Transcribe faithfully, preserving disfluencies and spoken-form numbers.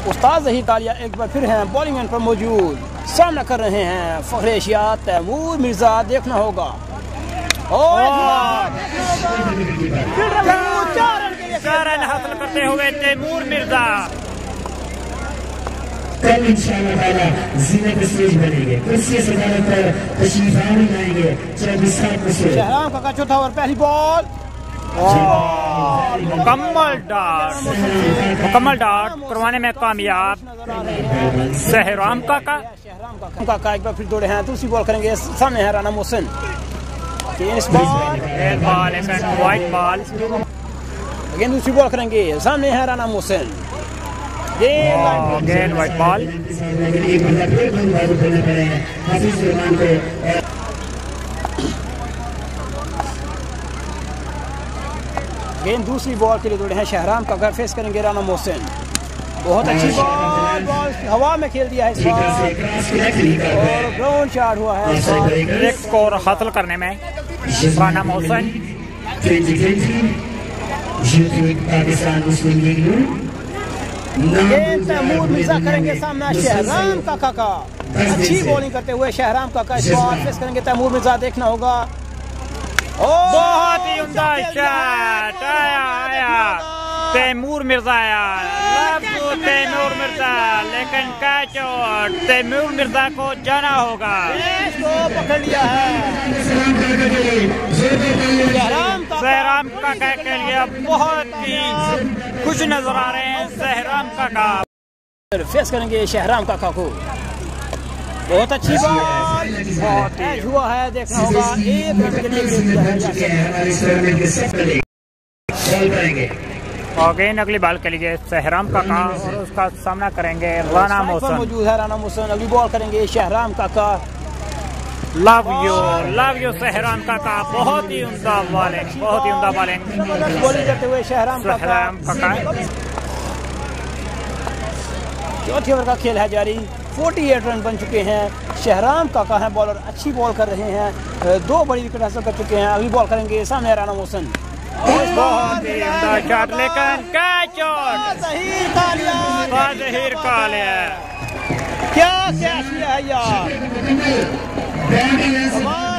उस्ताद ज़हीर कालिया एक बार फिर हैं बॉलिंग एंड पर मौजूद, सामना कर रहे हैं फखरे एशिया तैमूर मिर्जा। देखना होगा चार रन हासिल करते हुए तैमूर मिर्जा। कल इंशाअल्लाह ज़ीनत स्टेज बनेंगे, कुर्सी सजाने पर तशरीफ लाएंगे। चौबीस सात से शहराम का चौथा ओवर, पहली बॉल मुकम्मल डॉट मुकम्मल डॉट करवाने में कामयाब सहराम काका। शहराम काका एक बार फिर दौड़े हैं, दूसरी बॉल करेंगे। सामने है Rana Mohsin, ball white ball. Again दूसरी बॉल करेंगे, सामने है राना मोहसिन, गेंद वाइट बॉल। गेंद दूसरी बॉल के लिए दौड़े हैं शहराम का घर, फेस करेंगे राना मोहसिन। बहुत अच्छी बॉल, बॉल हवा में खेल दिया है इस बार और ग्राउंड शॉट हुआ है। एक स्कोर हासिल करने में राना मोहसिन। गेंद तैमूर मिर्जा करेंगे सामना शहराम काका का। अच्छी बॉलिंग करते हुए शहराम काका इस बार फेस करेंगे तैमूर मिर्जा। देखना होगा बहुत ही उम्दा शॉट आया आया तैमूर मिर्जा आया तैमूर मिर्जा, लेकिन कैच आउट। तैमूर मिर्जा को जाना होगा, इसको पकड़ लिया है सहराम काका के लिए। बहुत ही खुश नजर आ रहे हैं सहराम काका। फेस करेंगे शहराम काका को। बहुत अच्छी बॉल, बहुत कैच हुआ है। देखना होगा एक रन के लिए। और गेंद अगली बॉल के लिए सहराम काका और उसका सामना करेंगे राना मोहसिन। मौजूद है राना मोहसिन, अगली बॉल करेंगे Shahram Kaka. Love you love you Sahram Kaka. बहुत ही उम्दा बॉलिंग, बहुत ही उम्दा बॉलिंग बॉलिंग करते हुए शहराम काका। चौथी ओवर का खेल है जारी, अड़तालीस रन बन चुके हैं। शहराम काका हैं बॉलर, अच्छी बॉल कर रहे हैं, दो बड़ी विकेट हासिल कर चुके हैं। अगली बॉल करेंगे, सामने राना मोहसिन। बहुत ही उम्दा शॉट, लेकिन कैच आउट। ज़हीर कालिया, ज़हीर कालिया क्या कैच किया है यार।